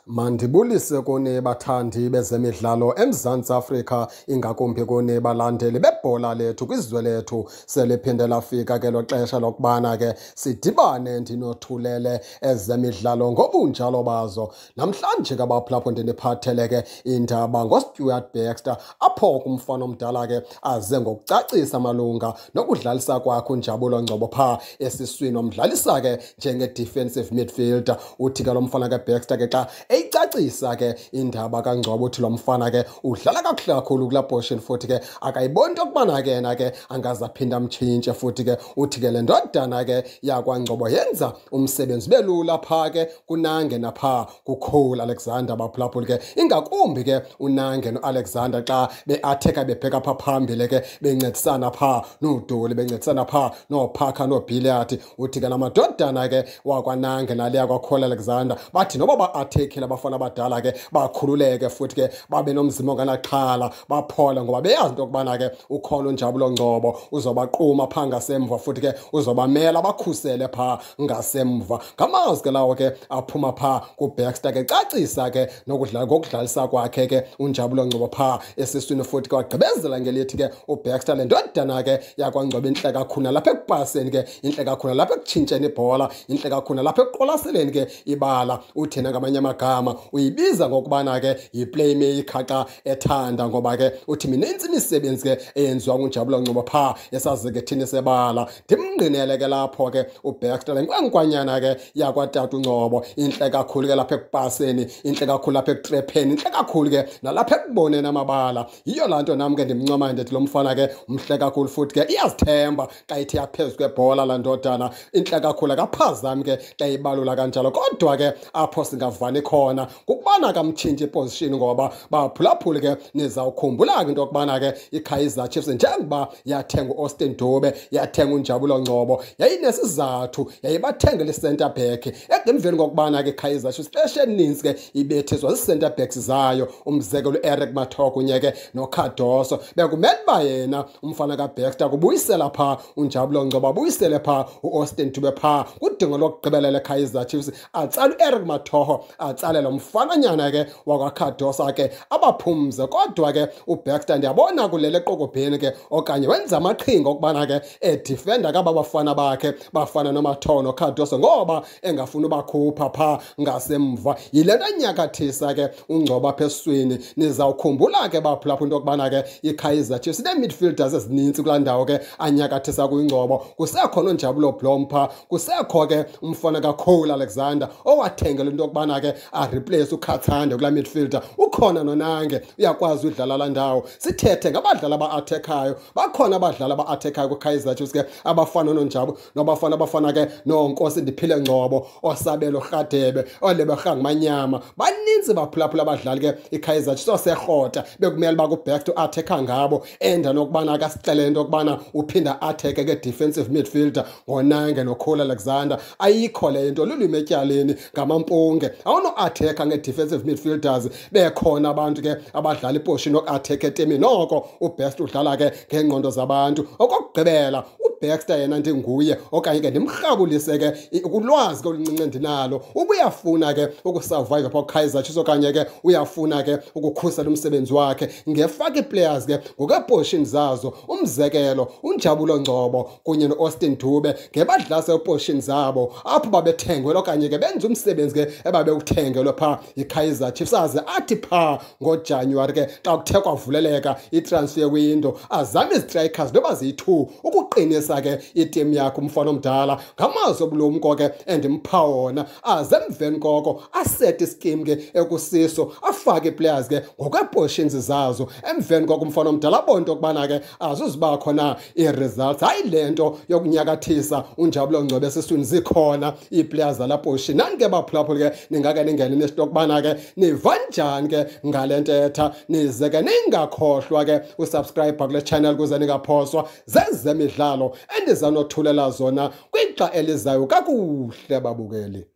Mandibulise kuni bathandi bezemidlalo eMzantsi Afrika, ingakumbi kuni balandeli bebhola lethu kwizwe lethu. Seliphinde lafika ke lo xesha lokubana ke sidibane ndinothulele ezemidlalo ngobunjalo bazo. Namhlanje ke abaphulapho ndiniphathele ke indaba ngoStuart Baxter, apho kumfana omdala ke aze ngokucacisa malunga nokudlalisa kwakhe uNjabulo Ngcobo phaa esiswini, omdlalisa ke njenge-defensive midfielder. Uthi ke lo mfana ke Baxter ke xa eyicacisa ke indaba kaNgcobo, uthi lo mfana ke udlala kakuhle kakhulu kulaa position, futhi ke akayiboni into yokubana ke yena ke angaze aphinde amtshintshe. Futhi ke uthi ke le ndodana ke yakwaNgcobo yenza umsebenzi ube lula phaa ke kuNange naphaa kuCole Alexander baphulaphuli ke, ingakumbi ke uNange noAlexander xa beatheka bebheka phaa phambili ke bencedisana phaa noDoli, bencedisana phaa nooParker nooBilliard. Uthi ke namadodana ke wakwaNange naleya kwaCole Alexander bathi noba ba-athekile abafana abadala ke bakhululeke, futhi ke babe nomzimba onganaxhala, baphole ngoba beyazi into yokubana ke ukhona uNjabulo Ngcobo uzobaquma phaa ngasemva, futhi ke uzobamela bakhusele phaa ngasemva. Ngamazwi ke lawo ke aphuma phaa kuBaxter ke cacisa ke ngokudlalisa kwakhe ke uNjabulo Ngcobo phaa esiswini, futhi ke wagqibezela ngelithi ke uBaxter le ndodana ke yakwaNgcobo intle kakhulu nalapha ekupaseni ke, intle kakhulu nalapha ekutshintsheni ibhola, intle kakhulu nalapha ekuqwalaseleni ke ibala. Uthena ngamanye amagama uyibiza ngokubana ke yi-playmaker xa ethanda, ngoba ke uthi minintsi imisebenzi ke eyenziwa nguNjabulo Ngcobo phaa esazikethini sebala. Ndimngqinele ke lapho ke uBaxter le nkwankwanyana ke yakwatata uNgcobo, intle kakhulu ke lapha ekupaseni, intle kakhulu lapha ekutrepheni, intle kakhulu ke nalapha ekuboneni amabala. Yiyo laa nto nam ke ndimncoma ndithi lo mfana ke mhle kakhulu, futhi ke iyazithemba xa ithe yaphezu kwebhola laa ndodana. Intle kakhulu akaphazami ke xa ibalula kanjalo, kodwa ke apho singavani khona kukubana kamtshintshe iposition, ngoba baphulaphuli ke nizawukhumbula ke into yokubana ke iKaizer Chiefs njengoba yathenga uAustin Dube, yathenga uNjabulo Ngcobo, yayinesizathu, yayibathengela i-centre back. Emveni kokubana ke iKaizer Chiefs ixesha elinintsi ke ibethiswa zii-centre backs zayo, umzekelo uEric Mathoh kunye ke noKhadoso. Bekumele uba yena umfana kaBaxter kubuyisela phaa uNjabulo Ngcobo, abuyisele phaa uAustin Dube phaa kudingo lokugqibelela iKaizer Chiefs, atsala uEric Mathoh, atsale lo mfananyana ke wakwaKhadosa ke abaphumze. Kodwa ke uBaxter ndiyabona kulele eqokobheni ke okanye wenza amaqhinga okubana ke edifenda kaba bafana bakhe bafana noMathoh noKhadosa, ngoba engafuni ubakhupha phaa ngasemva. Yile nto enyakathisa ke uNgcobo apha esiswini. Nizawukhumbula ke baphulapho into yokubana ke iKaizer Chiefs nee-midfielders ezinintsi kulaa ndawo ke anyakathisa kuyiNgcobo. Kusekhona uNjabulo Blom phaa, kusekho ke umfana kaCole Alexander owathengela into yokubana ke areplace uKhathande kulaa midfielder. Ukhona noNange uyakwazi udlala laa ndawo. Sithethe ngabadlali aba-athekayo, bakhona abadlali aba-athekayo kwiKaizer Chiefs ke abafana noNjabulo abafana ke noNkosi Ndiphile Ngcobo, oSabelo Rhadebe, oLebo Rhangmanyama. Baninzi baphulaphula abadlali ke iKaizer Chiefs oseRhota bekumele uba kuBaxter uatheka ngabo, enda nokubana akasixelele into yokubana uphinda atheke ke defensive midfielder ngoNange noCole Alexander. Ayikho le nto, lulwimi etyaleni ngamampunge. Awuno-atheka nge-defensive midfielders bekhona abantu ke abadlala iposition yoku-atheka etimini. Noko uBaxter udlala ke ngeengqondo zabantu. Okokugqibela uBaxter yena ndinguye okanye ke ndimrhabulise ke kulwazi ke oluncinci endinalo. Uba uyafuna ke ukusurvive phaa kuKaizer Chiefs okanye ke uyafuna ke ukukhusela umsebenzi wakhe, ngefaka ii-players ke ngokweeposition zazo. Umzekelo uNjabulo Ngcobo kunye noAustin Dube ngebadlase iposition zabo apho babethengelwe okanye ke benza umsebenzi ke ebabewuthengelwe phaa yiKaizer Chiefs, aze athi phaa ngoJanuwari ke xa kuthe kwavuleleka itransfer window azame izistrikers noba ziyi-2 ukuqinisa ke itimu yakhe umfana omdala. Ngamazwi obulumko ke endimpha wona, aze emveni koko asete iskim ke ekusiso, afake ii-players ke ngokweepositions zazo. Emveni koko umfana omdala abone into yokubana ke azuzibakho na ii-results, hayi le nto yokunyakathisa uNjabulo Ngcobo esiswini. Zikhona ii-players zalaa position. Nani ke baphulaphuli ke ningake ningene nesithi yokubana ke niva njani ke ngale ntetha, nize ke ningakhohlwa ke usubscribe kule channel kuze ningaphoswa zezemidlalo endiza nothulela zona kwixa elizayo kakuhle babukeli.